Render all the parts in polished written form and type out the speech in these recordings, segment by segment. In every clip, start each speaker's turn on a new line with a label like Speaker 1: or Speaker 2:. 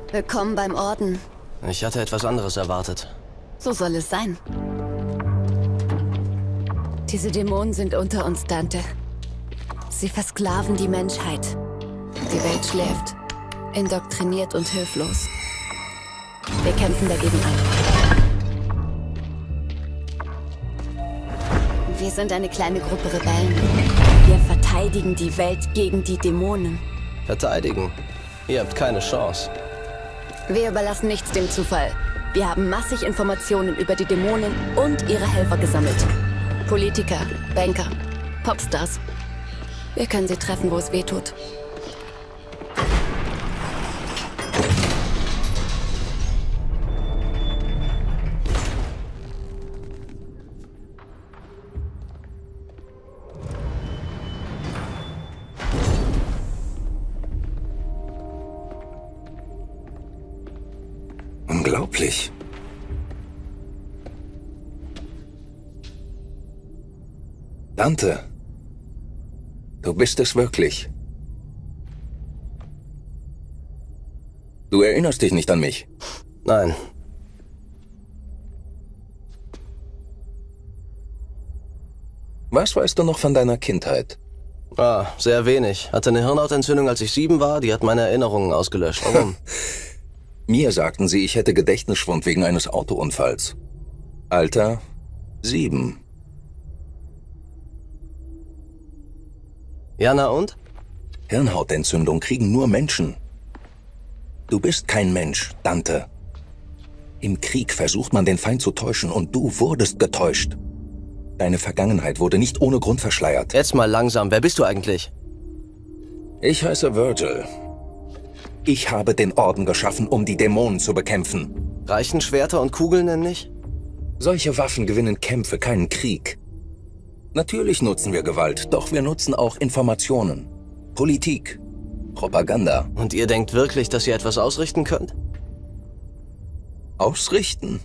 Speaker 1: Willkommen beim Orden.
Speaker 2: Ich hatte etwas anderes erwartet.
Speaker 1: So soll es sein. Diese Dämonen sind unter uns, Dante. Sie versklaven die Menschheit. Die Welt schläft, indoktriniert und hilflos. Wir kämpfen dagegen an. Wir sind eine kleine Gruppe Rebellen. Wir verteidigen die Welt gegen die Dämonen.
Speaker 2: Verteidigen? Ihr habt keine Chance.
Speaker 1: Wir überlassen nichts dem Zufall. Wir haben massig Informationen über die Dämonen und ihre Helfer gesammelt. Politiker, Banker, Popstars. Wir können sie treffen, wo es weh tut.
Speaker 3: Unglaublich. Dante, du bist es wirklich. Du erinnerst dich nicht an mich?
Speaker 2: Nein.
Speaker 3: Was weißt du noch von deiner Kindheit?
Speaker 2: Sehr wenig. Hatte eine Hirnhautentzündung, als ich 7 war. Die hat meine Erinnerungen ausgelöscht. Warum?
Speaker 3: Mir sagten sie, ich hätte Gedächtnisschwund wegen eines Autounfalls. Alter 7.
Speaker 2: Ja, na und?
Speaker 3: Hirnhautentzündung kriegen nur Menschen. Du bist kein Mensch, Dante. Im Krieg versucht man, den Feind zu täuschen und du wurdest getäuscht. Deine Vergangenheit wurde nicht ohne Grund verschleiert.
Speaker 2: Jetzt mal langsam. Wer bist du eigentlich?
Speaker 3: Ich heiße Virgil. Ich habe den Orden geschaffen, um die Dämonen zu bekämpfen.
Speaker 2: Reichen Schwerter und Kugeln denn nicht?
Speaker 3: Solche Waffen gewinnen Kämpfe, keinen Krieg. Natürlich nutzen wir Gewalt, doch wir nutzen auch Informationen. Politik, Propaganda.
Speaker 2: Und ihr denkt wirklich, dass ihr etwas ausrichten könnt?
Speaker 3: Ausrichten?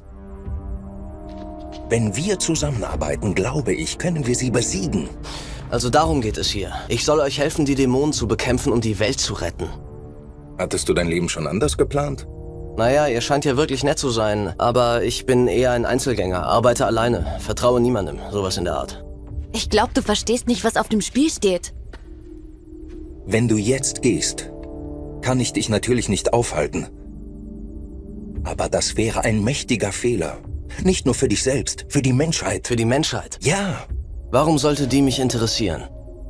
Speaker 3: Wenn wir zusammenarbeiten, glaube ich, können wir sie besiegen.
Speaker 2: Also darum geht es hier. Ich soll euch helfen, die Dämonen zu bekämpfen und die Welt zu retten.
Speaker 3: Hattest du dein Leben schon anders geplant?
Speaker 2: Naja, ihr scheint ja wirklich nett zu sein, aber ich bin eher ein Einzelgänger, arbeite alleine, vertraue niemandem, sowas in der Art.
Speaker 1: Ich glaube, du verstehst nicht, was auf dem Spiel steht.
Speaker 3: Wenn du jetzt gehst, kann ich dich natürlich nicht aufhalten. Aber das wäre ein mächtiger Fehler. Nicht nur für dich selbst, für die Menschheit.
Speaker 2: Für die Menschheit?
Speaker 3: Ja.
Speaker 2: Warum sollte die mich interessieren?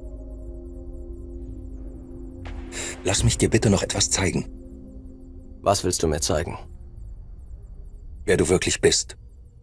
Speaker 3: Lass mich dir bitte noch etwas zeigen.
Speaker 2: Was willst du mir zeigen?
Speaker 3: Wer du wirklich bist.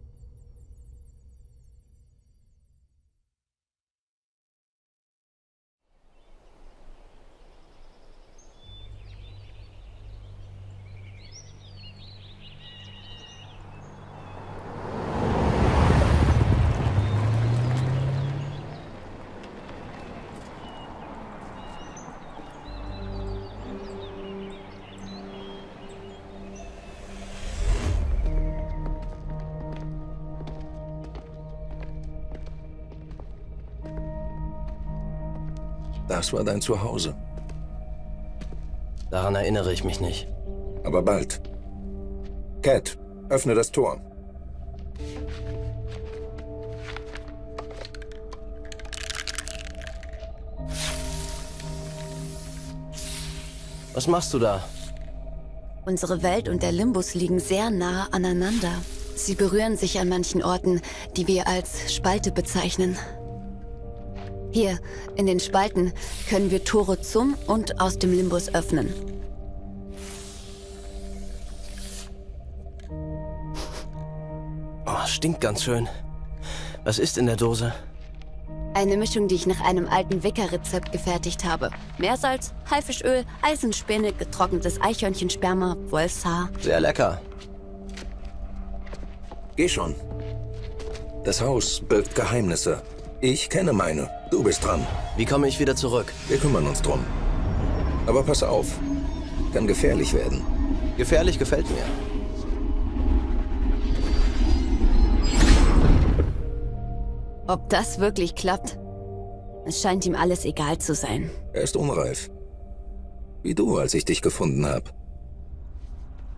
Speaker 3: Das war dein Zuhause.
Speaker 2: Daran erinnere ich mich nicht.
Speaker 3: Aber bald. Cat, öffne das Tor.
Speaker 2: Was machst du da?
Speaker 1: Unsere Welt und der Limbus liegen sehr nah aneinander. Sie berühren sich an manchen Orten, die wir als Spalte bezeichnen. Hier, in den Spalten, können wir Tore zum und aus dem Limbus öffnen.
Speaker 2: Oh, stinkt ganz schön. Was ist in der Dose?
Speaker 1: Eine Mischung, die ich nach einem alten Wicca-Rezept gefertigt habe. Meersalz, Haifischöl, Eisenspinne, getrocknetes Eichhörnchensperma, Wolfshaar.
Speaker 2: Sehr lecker.
Speaker 3: Geh schon. Das Haus birgt Geheimnisse. Ich kenne meine. Du bist dran.
Speaker 2: Wie komme ich wieder zurück?
Speaker 3: Wir kümmern uns drum. Aber pass auf. Kann gefährlich werden.
Speaker 2: Gefährlich gefällt mir.
Speaker 1: Ob das wirklich klappt? Es scheint ihm alles egal zu sein.
Speaker 3: Er ist unreif. Wie du, als ich dich gefunden habe.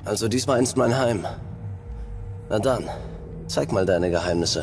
Speaker 2: Also dies war einst mein Heim. Na dann, zeig mal deine Geheimnisse.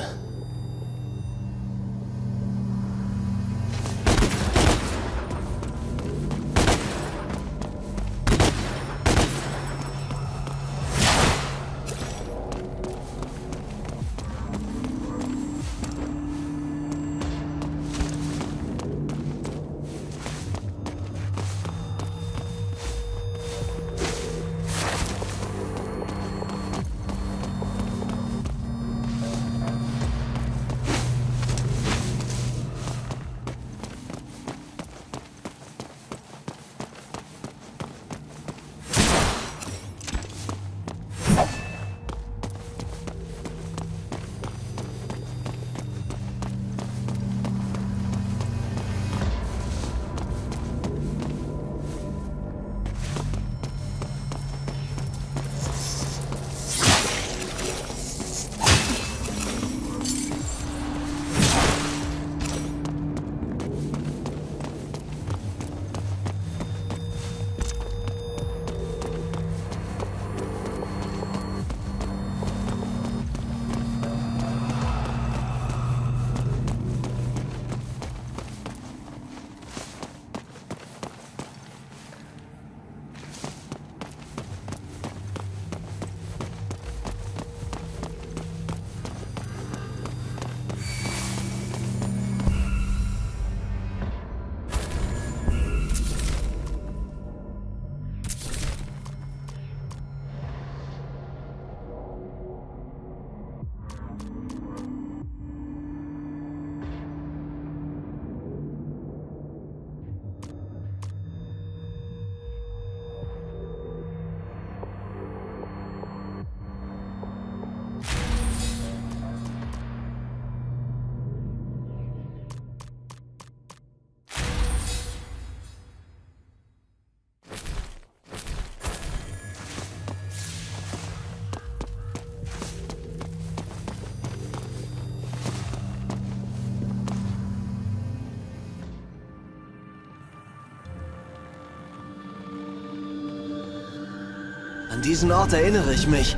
Speaker 2: An diesen Ort erinnere ich mich.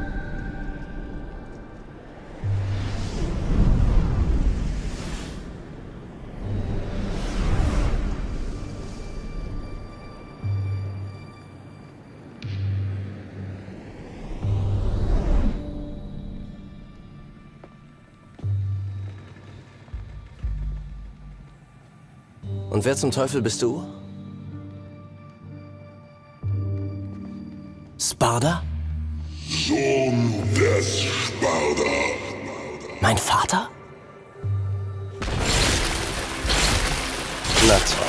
Speaker 2: Und wer zum Teufel bist du? Sparda?
Speaker 4: Sohn des Sparda.
Speaker 2: Mein Vater? Na toll.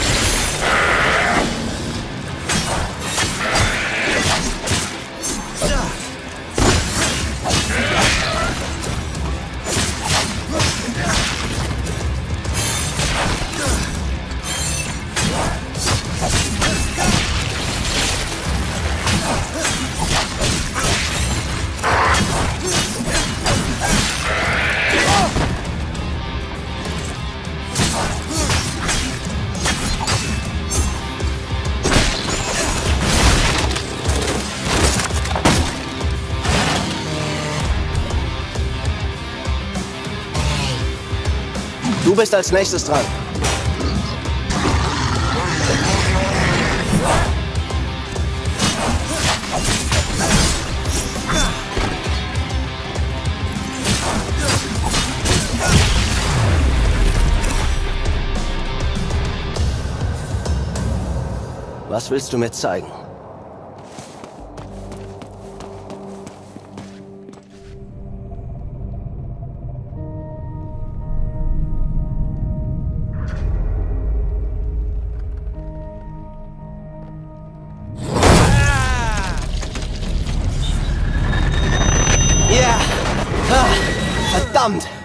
Speaker 2: Du bist als nächstes dran. Was willst du mir zeigen? Ja! Verdammt!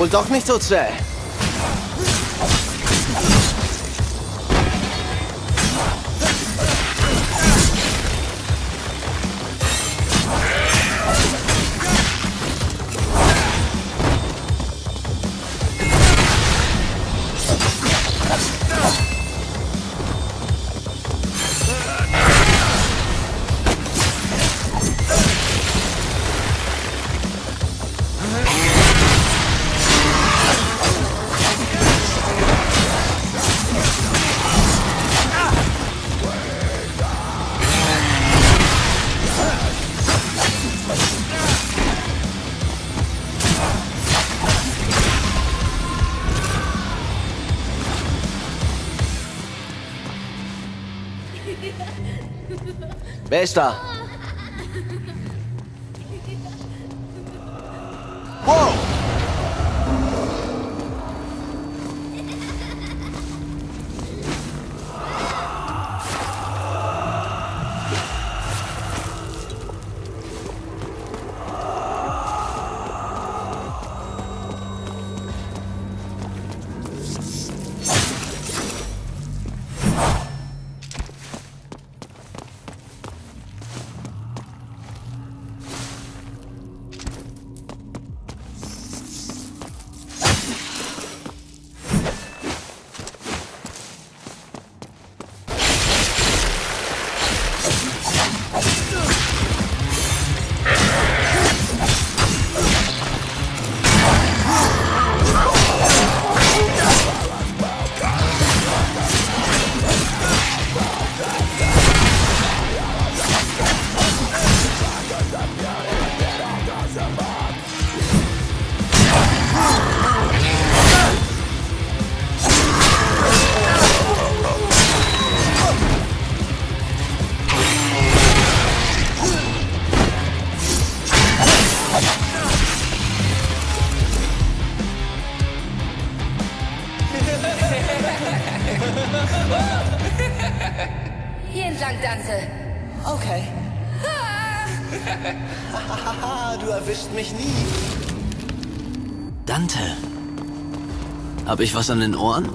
Speaker 2: Und doch nicht so zäh. Wer ist da? Wow!
Speaker 5: Hier entlang, Dante.
Speaker 2: Okay. Du erwischt mich nie.
Speaker 6: Dante. Hab ich was an den Ohren?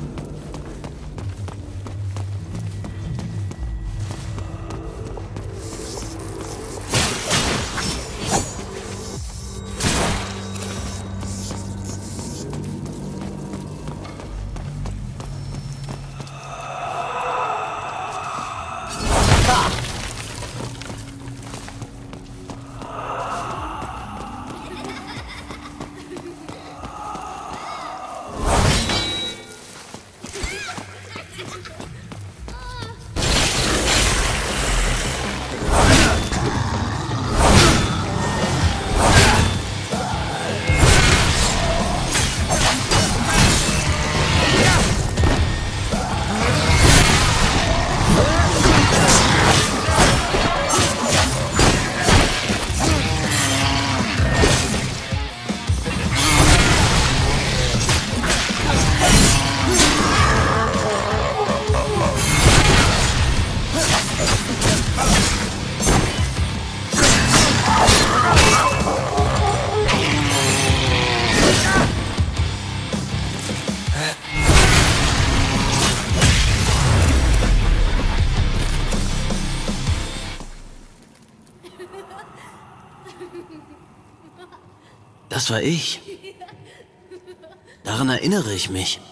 Speaker 6: Das war ich. Daran erinnere ich mich.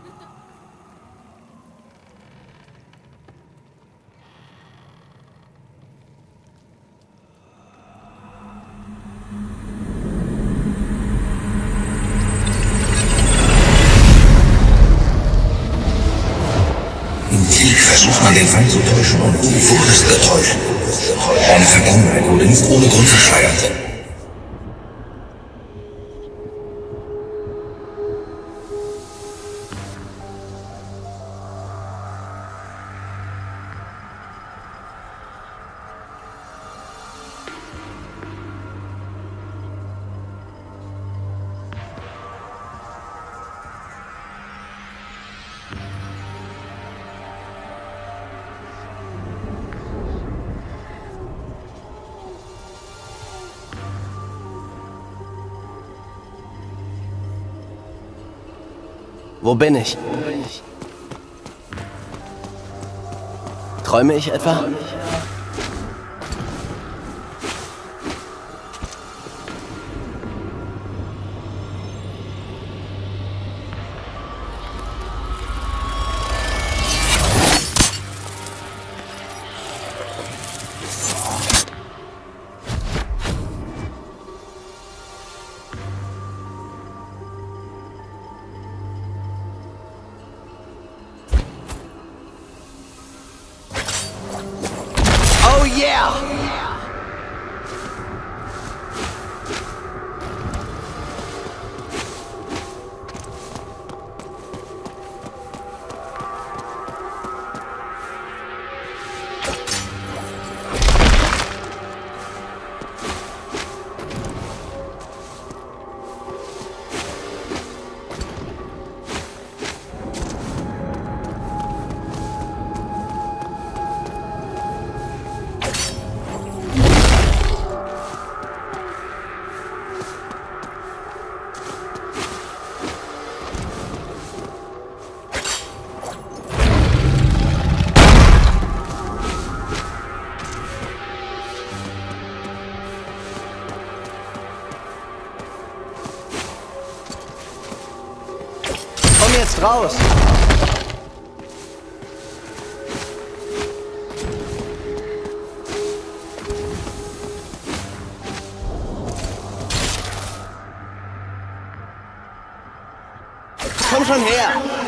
Speaker 3: Im Krieg versucht man den Feind zu täuschen und du wurdest getäuscht. Deine Vergangenheit wurde nicht ohne Grund verschleiert.
Speaker 2: Wo bin ich? Träume ich etwa? Oh yeah! Komm jetzt raus! Komm schon her!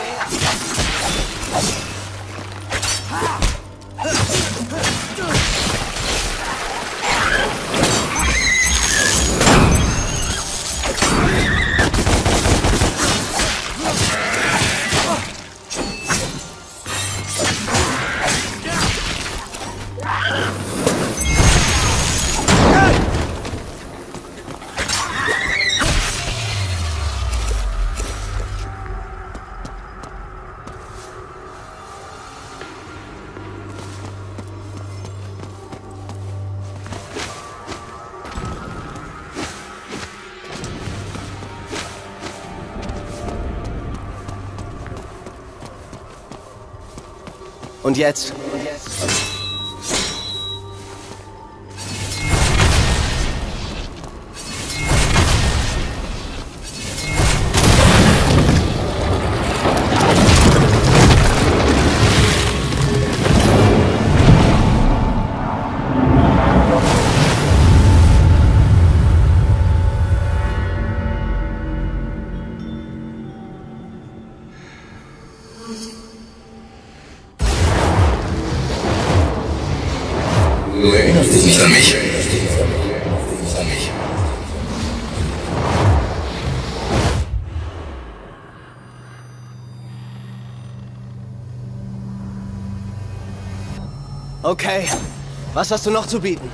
Speaker 2: Und jetzt?
Speaker 3: Du erinnerst dich nicht an mich?
Speaker 2: Okay, was hast du noch zu bieten?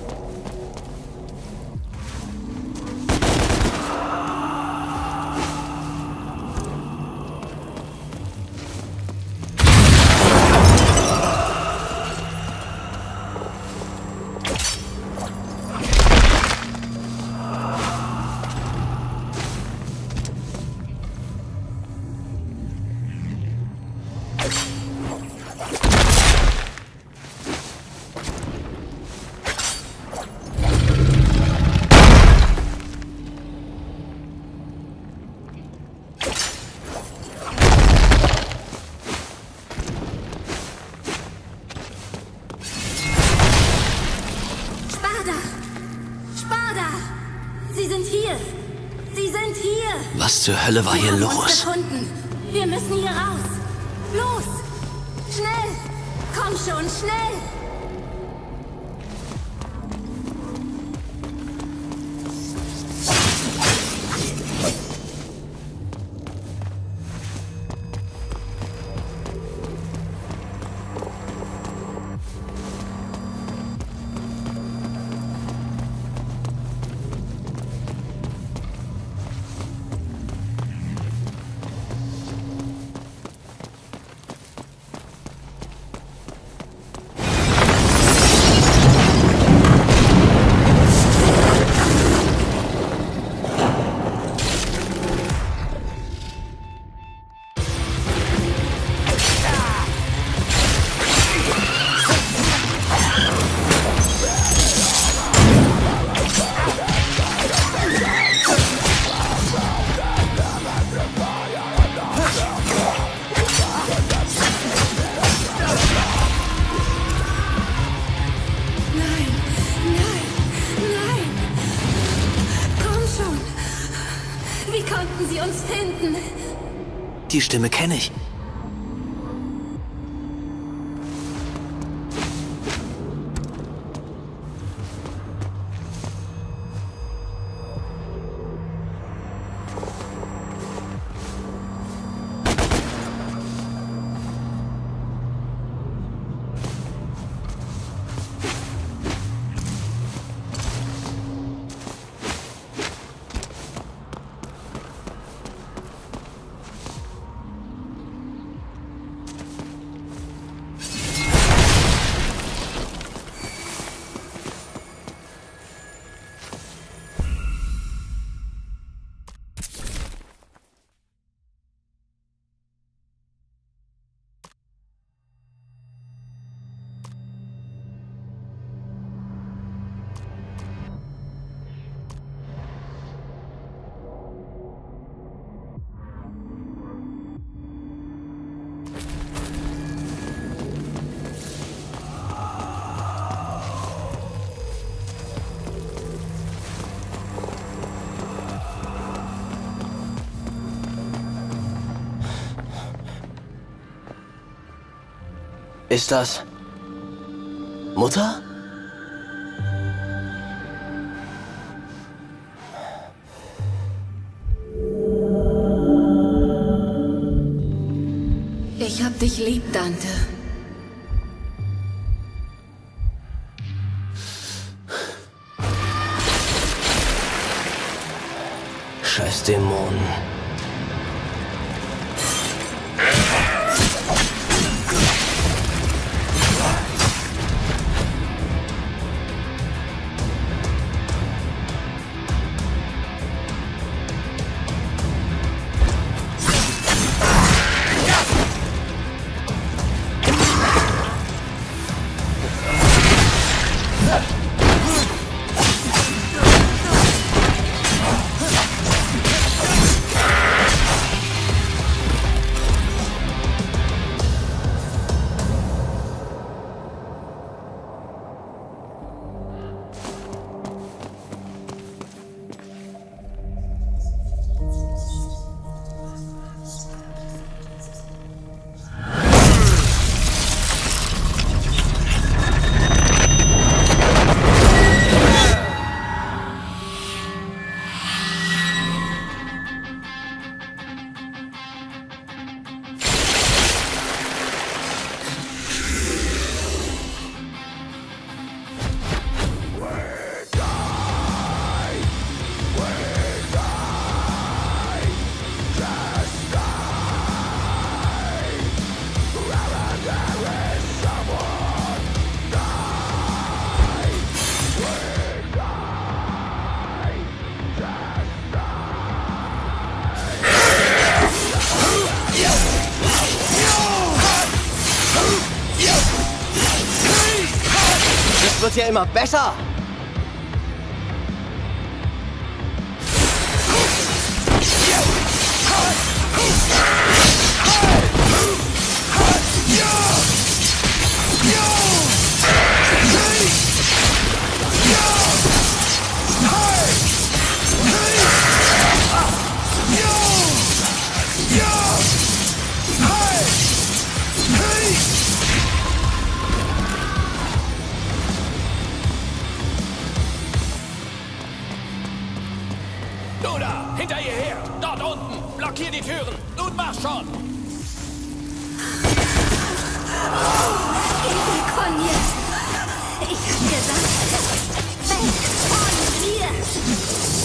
Speaker 5: Sie sind hier! Sie sind hier!
Speaker 6: Was zur Hölle war hier
Speaker 5: Wir haben uns
Speaker 6: los?
Speaker 5: gefunden. Wir müssen hier raus! Los! Schnell! Komm schon, schnell! konnten sie uns finden?
Speaker 6: Die Stimme kenne ich.
Speaker 2: Ist das Mutter?
Speaker 1: Ich hab dich lieb, Dante.
Speaker 2: Scheiß Dämonen. Wird ja immer besser.
Speaker 7: Du da! Hinter ihr her! Dort unten! Blockier die Türen! Nun mach schon!
Speaker 5: Komm jetzt! Ich hab gesagt, weg von mir!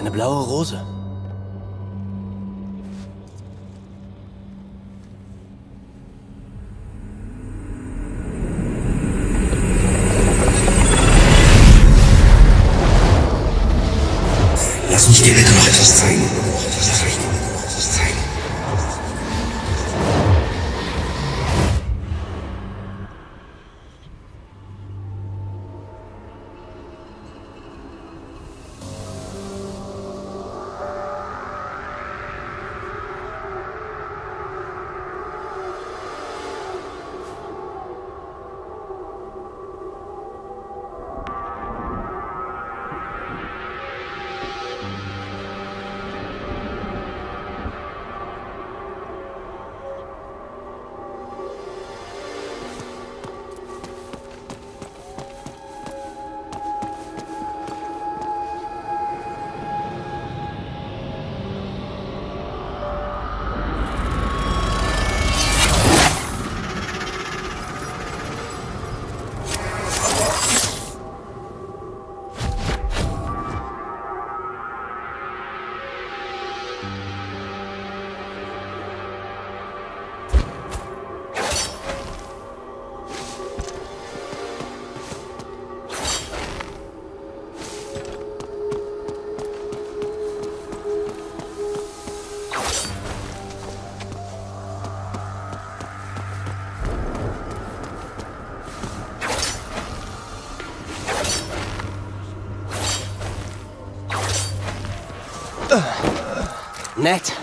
Speaker 2: Eine blaue Rose.
Speaker 3: Lass mich dir bitte noch etwas zeigen.
Speaker 2: Nett.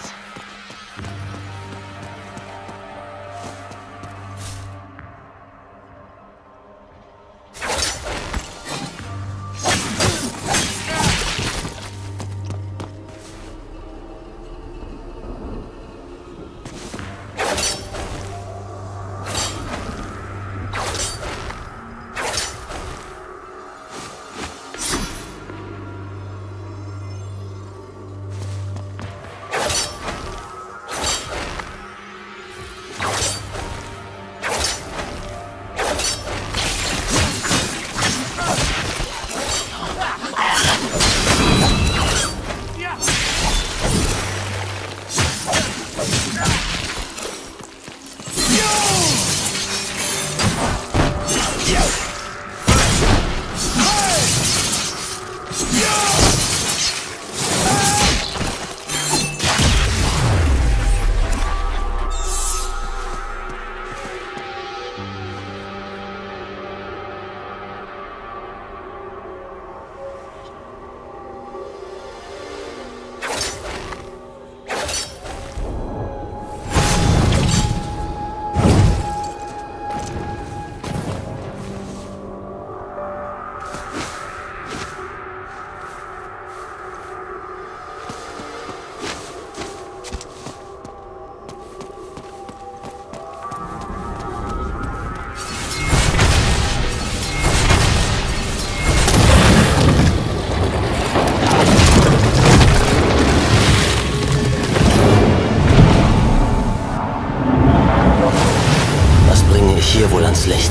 Speaker 6: Hier wohl ans Licht.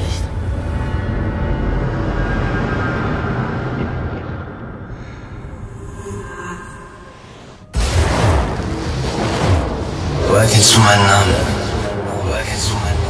Speaker 2: Woher kennst du meinen Namen? Woher kennst du meinen Namen?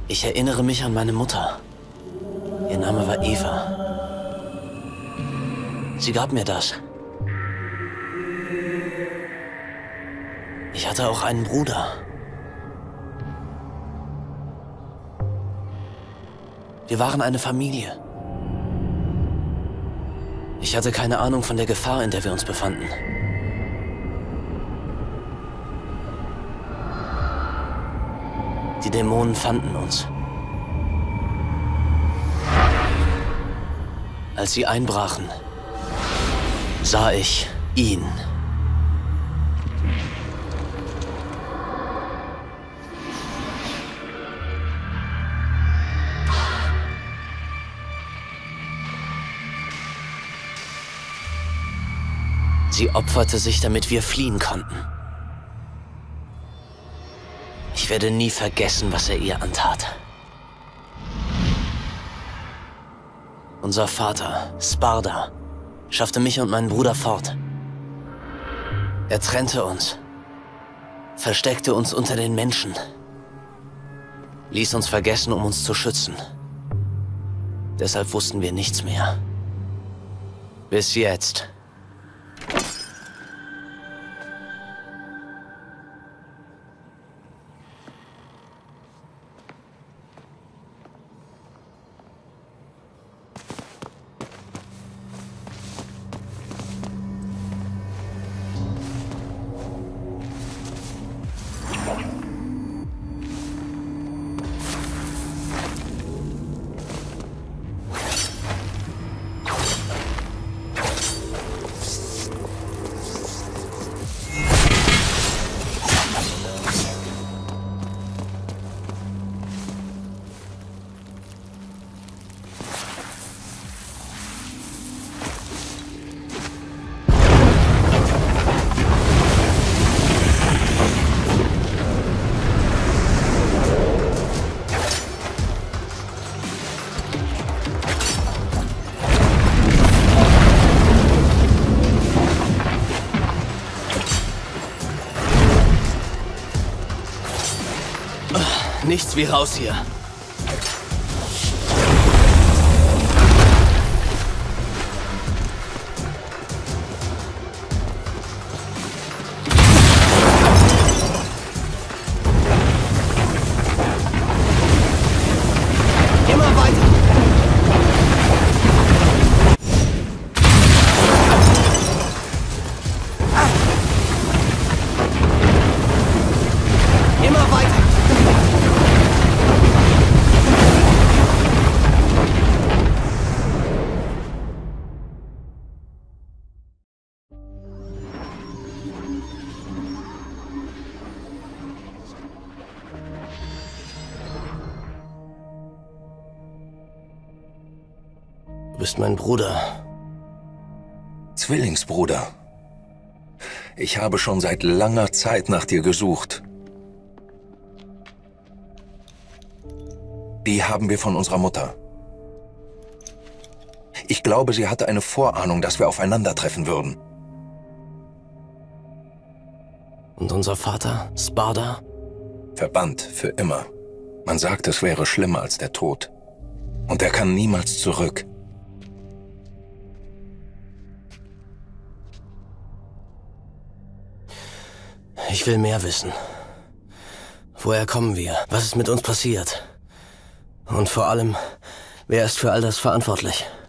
Speaker 6: Ich erinnere mich an meine Mutter. Ihr Name war Eva. Sie gab mir das. Ich hatte auch einen Bruder. Wir waren eine Familie. Ich hatte keine Ahnung von der Gefahr, in der wir uns befanden. Die Dämonen fanden uns. Als sie einbrachen, sah ich ihn. Sie opferte sich, damit wir fliehen konnten. Ich werde nie vergessen, was er ihr antat. Unser Vater, Sparda, schaffte mich und meinen Bruder fort. Er trennte uns, versteckte uns unter den Menschen, ließ uns vergessen, um uns zu schützen. Deshalb wussten wir nichts mehr. Bis jetzt.
Speaker 2: Nichts wie raus hier. Immer weiter. Immer weiter. Du bist mein Bruder.
Speaker 3: Zwillingsbruder. Ich habe schon seit langer Zeit nach dir gesucht. Die haben wir von unserer Mutter. Ich glaube, sie hatte eine Vorahnung, dass wir aufeinandertreffen würden.
Speaker 2: Und unser Vater, Sparda?
Speaker 3: Verbannt für immer. Man sagt, es wäre schlimmer als der Tod. Und er kann niemals zurück.
Speaker 2: Ich will mehr wissen. Woher kommen wir? Was ist mit uns passiert? Und vor allem, wer ist für all das verantwortlich?